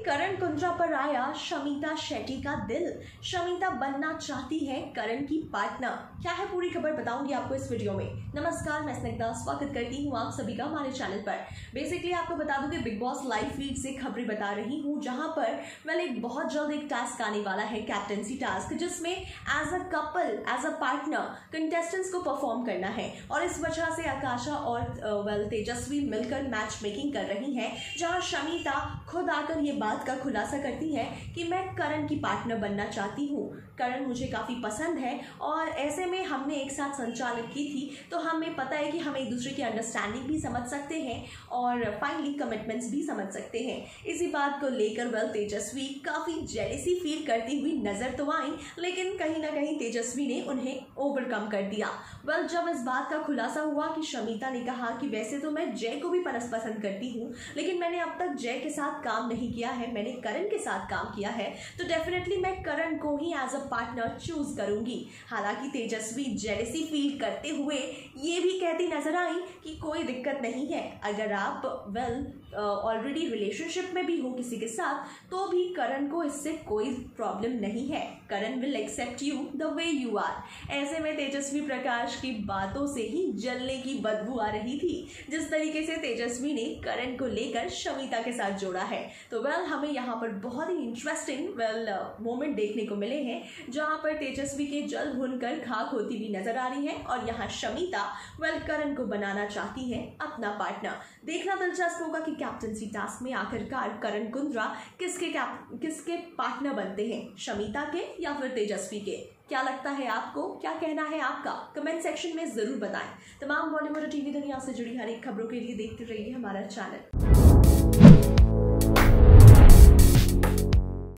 करण कुंद्रा पर आया शमीता शेट्टी का दिल। शमीता बनना चाहती है करण की पार्टनर। क्या है पूरी खबर बताऊंगी आपको इस वीडियो में। नमस्कार, मैं स्निग्धा स्वागत करती हूँ आप सभी का हमारे चैनल पर। बेसिकली आपको बता दूं कि बिग बॉस लाइव फीड से खबरें बता रही हूँ, जहां पर एक बहुत जल्द एक टास्क आने वाला है, कैप्टेंसी टास्क, जिसमें as a couple, as a partner contestants को परफॉर्म करना है। और इस वजह से आकाशा और तेजस्वी मिलकर मैच मेकिंग कर रही हैं, जहां शमीता खुद आकर ये बात का खुलासा करती है कि मैं करण की पार्टनर बनना चाहती हूँ। करण मुझे काफ़ी पसंद है और ऐसे में हमने एक साथ संचालित की थी, तो हमें पता है कि हम एक दूसरे की अंडरस्टैंडिंग भी समझ सकते हैं और फाइनली कमिटमेंट्स भी समझ सकते हैं। इसी बात को लेकर तेजस्वी काफ़ी जेलसी फील करती हुई नजर तो आई, लेकिन कहीं ना कहीं तेजस्वी ने उन्हें ओवरकम कर दिया। जब इस बात का खुलासा हुआ कि शमीता ने कहा कि वैसे तो मैं जय को भी पसंद करती हूँ, लेकिन मैंने अब तक जय के साथ काम नहीं किया है, मैंने करण के साथ काम किया है, तो डेफिनेटली मैं करण को ही एज अ पार्टनर चूज करूंगी। हालांकि तेजस्वी जेलसी फील करते हुए ये भी कहती नजर आई कि कोई दिक्कत नहीं है, अगर आप ऑलरेडी रिलेशनशिप में भी हो किसी के साथ, तो भी करण को इससे कोई प्रॉब्लम नहीं है। Karan will accept you the way you are. ऐसे में तेजस्वी प्रकाश की बातों से ही जलने की बदबू आ रही थी, जिस तरीके से तेजस्वी ने करण को लेकर शमीता के साथ जोड़ा है। तो हमें यहाँ पर बहुत ही इंटरेस्टिंग मोमेंट देखने को मिले हैं, जहाँ पर तेजस्वी के जल भुनकर खाक होती भी नजर आ रही है और यहाँ शमीता करण को बनाना चाहती है अपना पार्टनर। देखना दिलचस्प होगा कि कैप्टेंसी टास्क में आखिरकार करण कुंद्रा किसके पार्टनर बनते हैं, शमीता के या फिर तेजस्वी के। क्या लगता है आपको, क्या कहना है आपका, कमेंट सेक्शन में जरूर बताएं। तमाम बॉलीवुड और टीवी दुनिया से जुड़ी हर एक खबरों के लिए देखते रहिए हमारा चैनल।